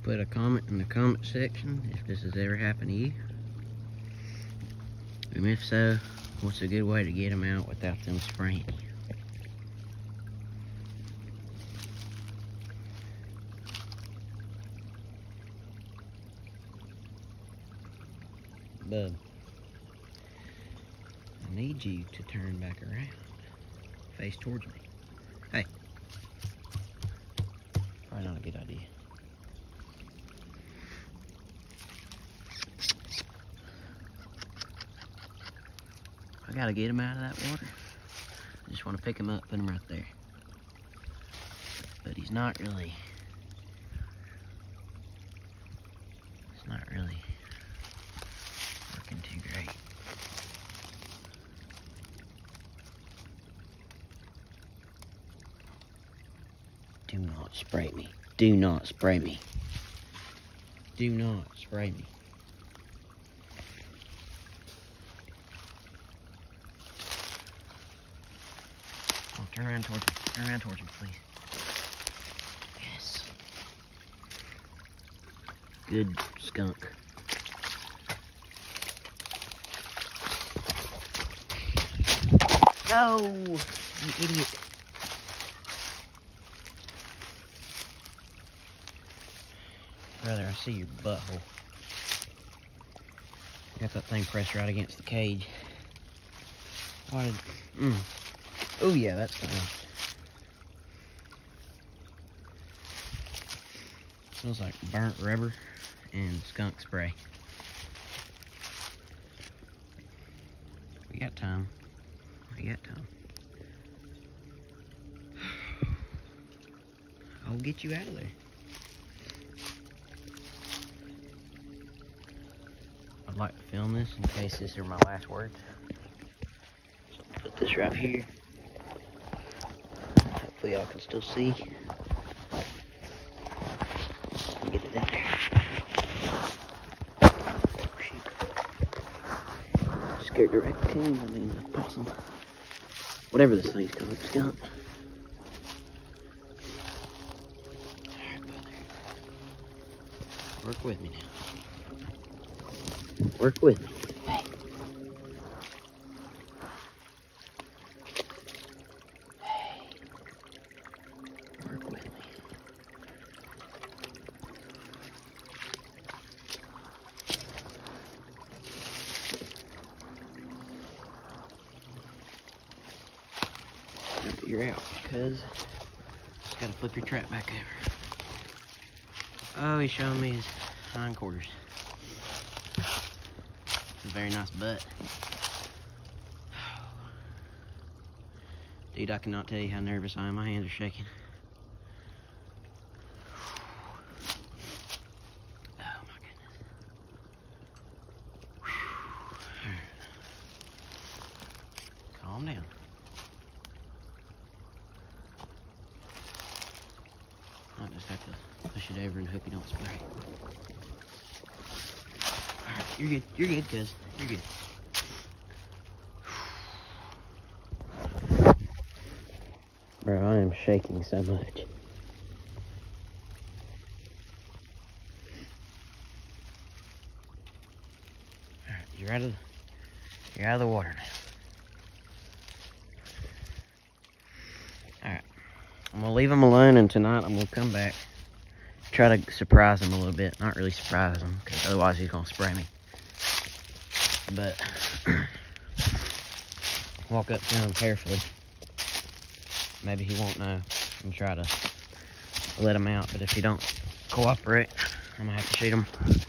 Put a comment in the comment section if this has ever happened to you. And if so, what's a good way to get them out without them spraying you? Bub, I need you to turn back around. Face towards me. Hey. Probably not a good idea. I gotta get him out of that water. I just want to pick him up, put him right there. But he's not really. It's not really working too great. Do not spray me. Do not spray me. Do not spray me. Oh, turn around towards me. Turn around towards me, please. Yes. Good skunk. No! You idiot. Brother, I see your butthole. Got that thing pressed right against the cage. Why did... Oh yeah, that's fine. Smells like burnt rubber and skunk spray. We got time. We got time. I'll get you out of there. I'd like to film this in case these are my last words. So I'll put this right here. Hopefully y'all can still see. Get it in there. Oh, shoot. Scared the raccoon, I mean the possum. Whatever this thing's called, skunk. Alright, brother. Work with me now. Work with me. Hey. Hey. Work with me. You're out, cuz. Just gotta flip your trap back over. Oh, he's showing me his hindquarters. A very nice butt. Dude, I cannot tell you how nervous I am. My hands are shaking. Oh my goodness. Calm down. I'll just have to push it over and hope you don't spray. Alright, you're good. You're good, cuz. You're good. Bro, I am shaking so much. Alright, you're out of the water now. Alright. I'm gonna leave him alone, and tonight I'm gonna come back. Try to surprise him a little bit. Not really surprise him, because otherwise he's gonna spray me. But walk up to him carefully. Maybe he won't know, and try to let him out. But if he don't cooperate, I'm gonna have to shoot him.